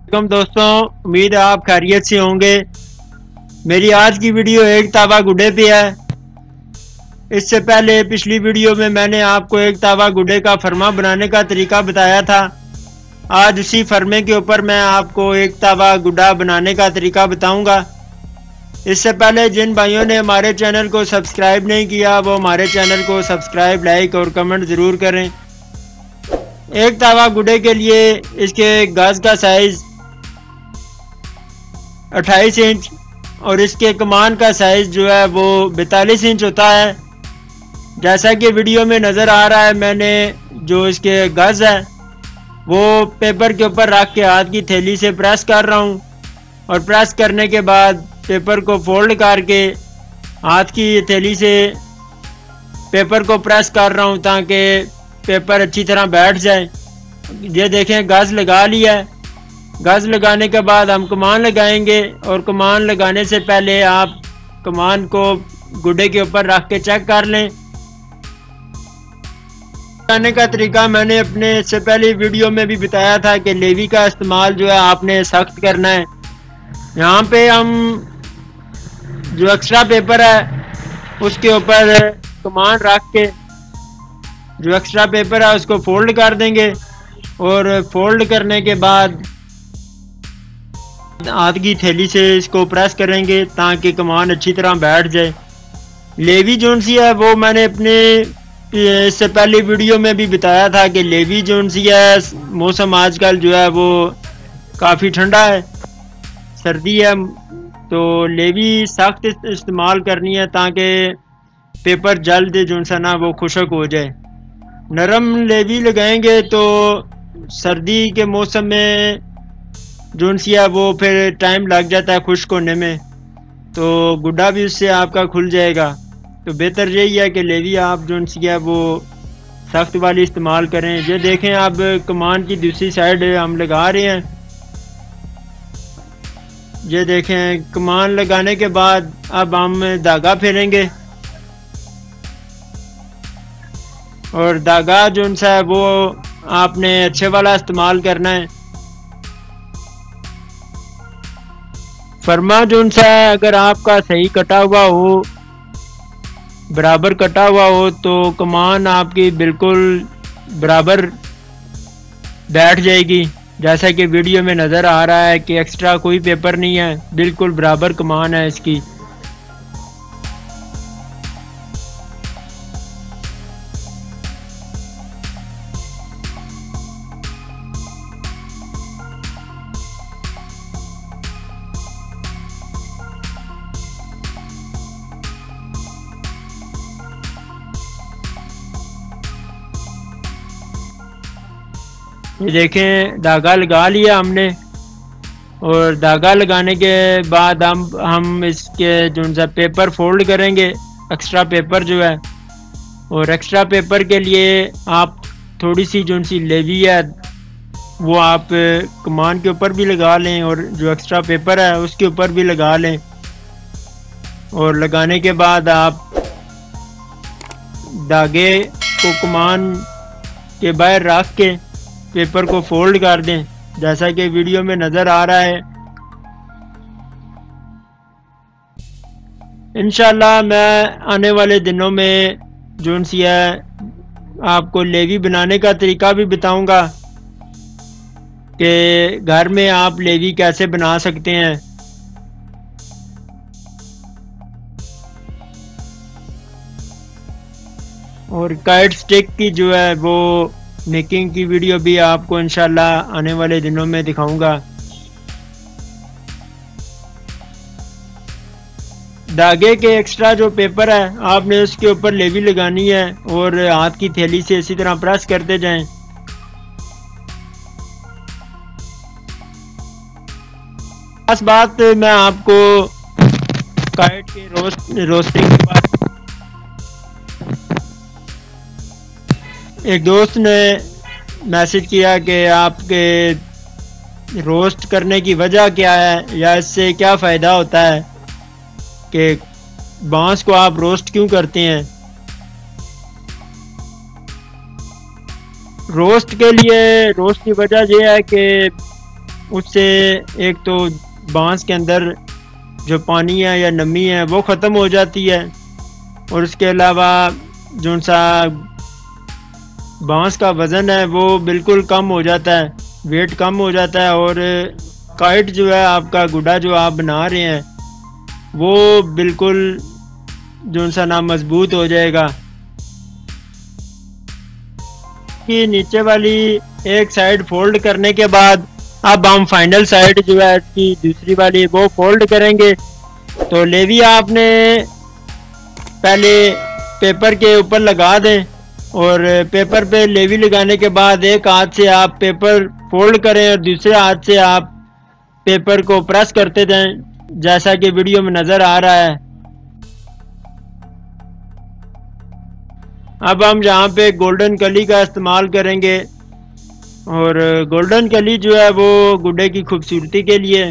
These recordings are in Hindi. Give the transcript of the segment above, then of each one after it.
वालेकुम दोस्तों, उम्मीद है आप खैरियत से होंगे। मेरी आज की वीडियो एक तावा गुड्डे पे है। इससे पहले पिछली वीडियो में मैंने आपको एक तावा गुड्डे का फरमा बनाने का तरीका बताया था। आज उसी फरमे के ऊपर मैं आपको एक तावा गुड्डा बनाने का तरीका बताऊंगा। इससे पहले जिन भाइयों ने हमारे चैनल को सब्सक्राइब नहीं किया वो हमारे चैनल को सब्सक्राइब, लाइक और कमेंट ज़रूर करें। एक तावा गुड्डे के लिए इसके गज का साइज़ 28 इंच और इसके कमान का साइज़ जो है वो 42 इंच होता है। जैसा कि वीडियो में नज़र आ रहा है, मैंने जो इसके गज है वो पेपर के ऊपर रख के हाथ की थैली से प्रेस कर रहा हूँ और प्रेस करने के बाद पेपर को फोल्ड करके हाथ की थैली से पेपर को प्रेस कर रहा हूँ ताकि पेपर अच्छी तरह बैठ जाए। ये देखें, गज लगा लिया है। गज लगाने के बाद हम कमान लगाएंगे और कमान लगाने से पहले आप कमान को गुड्डे के ऊपर रख के चेक कर लें। लगाने का तरीका मैंने अपने इससे पहले वीडियो में भी बताया था कि लेवी का इस्तेमाल जो है आपने सख्त करना है। यहाँ पे हम जो एक्स्ट्रा पेपर है उसके ऊपर कमान रख के जो एक्स्ट्रा पेपर है उसको फोल्ड कर देंगे और फोल्ड करने के बाद हाथ की थैली से इसको प्रेस करेंगे ताकि कमान अच्छी तरह बैठ जाए। लेवी जोन सी है वो मैंने अपने इससे पहले वीडियो में भी बताया था कि लेवी जोन सी है। मौसम आजकल जो है वो काफ़ी ठंडा है, सर्दी है, तो लेवी सख्त इस्तेमाल करनी है ताकि पेपर जल्द जो सा ना वो खुशक हो जाए। नरम लेवी लगाएंगे तो सर्दी के मौसम में जो सी है वो फिर टाइम लग जाता है खुश्क होने में, तो गुड्डा भी उससे आपका खुल जाएगा। तो बेहतर यही है कि लेवी आप जो सी है वो सख्त वाली इस्तेमाल करें। ये देखें, अब कमान की दूसरी साइड हम लगा रहे हैं। ये देखें, कमान लगाने के बाद अब हम धागा फेरेंगे और धागा जो सा है वो आपने अच्छे वाला इस्तेमाल करना है। फरमा जो सा है अगर आपका सही कटा हुआ हो, बराबर कटा हुआ हो, तो कमान आपकी बिल्कुल बराबर बैठ जाएगी। जैसा कि वीडियो में नज़र आ रहा है कि एक्स्ट्रा कोई पेपर नहीं है, बिल्कुल बराबर कमान है इसकी। ये देखें, धागा लगा लिया हमने और धागा लगाने के बाद हम इसके जो सा पेपर फोल्ड करेंगे, एक्स्ट्रा पेपर जो है। और एक्स्ट्रा पेपर के लिए आप थोड़ी सी जो सी लेवी है वो आप कमान के ऊपर भी लगा लें और जो एक्स्ट्रा पेपर है उसके ऊपर भी लगा लें। और लगाने के बाद आप धागे को कमान के बाहर रख के पेपर को फोल्ड कर दें, जैसा कि वीडियो में नज़र आ रहा है। इंशाल्लाह मैं आने वाले दिनों में जो सी है आपको लेवी बनाने का तरीका भी बताऊंगा कि घर में आप लेवी कैसे बना सकते हैं। और काइट स्टिक की जो है वो मेकिंग की वीडियो भी आपको इंशाल्लाह आने वाले दिनों में दिखाऊंगा। धागे के एक्स्ट्रा जो पेपर है आपने उसके ऊपर लेवी लगानी है और हाथ की थैली से इसी तरह प्रेस करते जाएं। खास बात मैं आपको काइट के रोस्टिंग के बाद एक दोस्त ने मैसेज किया कि आपके रोस्ट करने की वजह क्या है या इससे क्या फ़ायदा होता है कि बांस को आप रोस्ट क्यों करते हैं। रोस्ट के लिए रोस्ट की वजह यह है कि उससे एक तो बांस के अंदर जो पानी है या नमी है वो ख़त्म हो जाती है, और उसके अलावा जो सा बांस का वज़न है वो बिल्कुल कम हो जाता है, वेट कम हो जाता है, और काइट जो है आपका गुड्डा जो आप बना रहे हैं वो बिल्कुल जो सा ना मजबूत हो जाएगा। कि नीचे वाली एक साइड फोल्ड करने के बाद अब हम फाइनल साइड जो है इसकी दूसरी वाली वो फोल्ड करेंगे। तो लेवी आपने पहले पेपर के ऊपर लगा दें, और पेपर पे लेवी लगाने के बाद एक हाथ से आप पेपर फोल्ड करें और दूसरे हाथ से आप पेपर को प्रेस करते जाएं, जैसा कि वीडियो में नज़र आ रहा है। अब हम यहाँ पे गोल्डन कली का इस्तेमाल करेंगे, और गोल्डन कली जो है वो गुड्डे की खूबसूरती के लिए।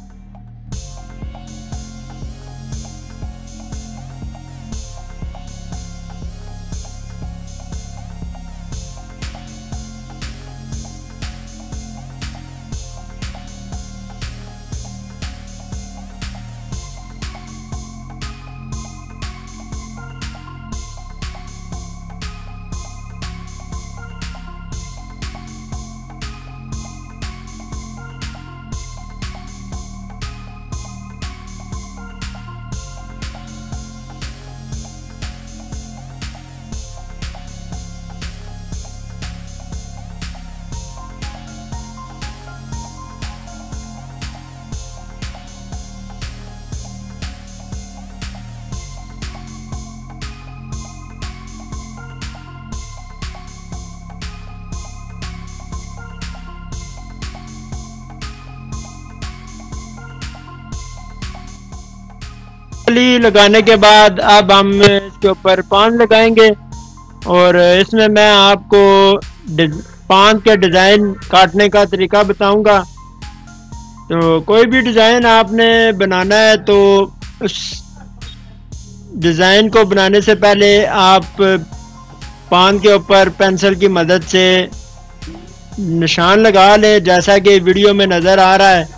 कली लगाने के बाद अब हम इसके ऊपर पान लगाएंगे, और इसमें मैं आपको पान के डिज़ाइन काटने का तरीका बताऊंगा। तो कोई भी डिज़ाइन आपने बनाना है तो उस डिज़ाइन को बनाने से पहले आप पान के ऊपर पेंसिल की मदद से निशान लगा लें, जैसा कि वीडियो में नज़र आ रहा है।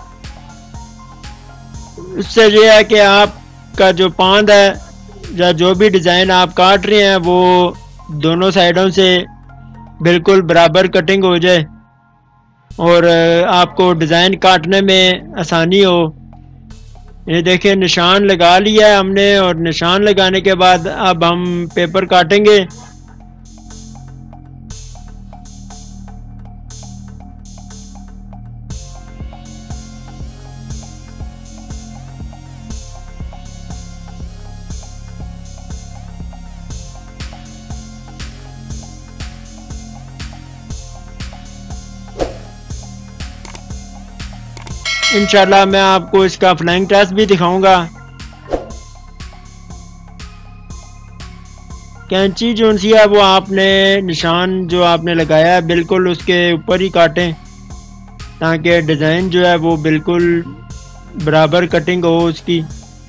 इससे यह है कि आपका जो पान है या जो भी डिज़ाइन आप काट रहे हैं वो दोनों साइडों से बिल्कुल बराबर कटिंग हो जाए, और आपको डिज़ाइन काटने में आसानी हो। ये देखिए निशान लगा लिया है हमने, और निशान लगाने के बाद अब हम पेपर काटेंगे। इंशाल्लाह मैं आपको इसका फ्लाइंग टेस्ट भी दिखाऊंगा। कैंची जो सी है वो आपने निशान जो आपने लगाया है बिल्कुल उसके ऊपर ही काटें, ताकि डिज़ाइन जो है वो बिल्कुल बराबर कटिंग हो उसकी।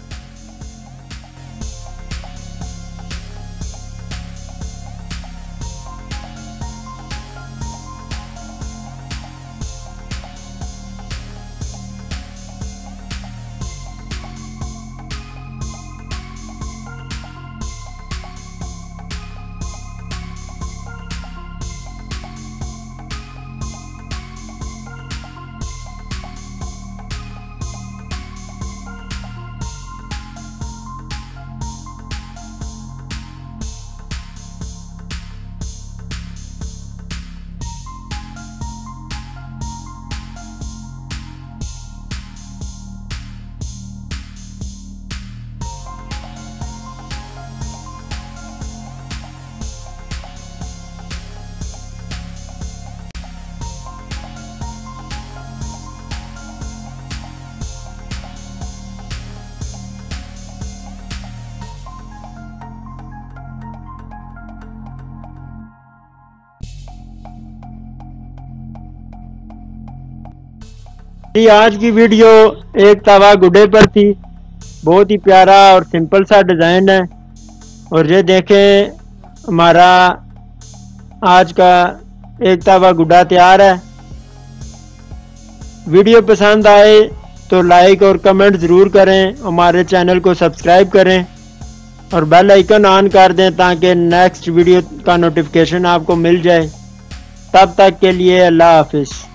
आज की वीडियो एक तवा गुड्डे पर थी। बहुत ही प्यारा और सिंपल सा डिज़ाइन है, और ये देखें हमारा आज का एक तवा गुड्डा तैयार है। वीडियो पसंद आए तो लाइक और कमेंट ज़रूर करें, हमारे चैनल को सब्सक्राइब करें और बेल आइकन ऑन कर दें ताकि नेक्स्ट वीडियो का नोटिफिकेशन आपको मिल जाए। तब तक के लिए अल्लाह हाफिज़।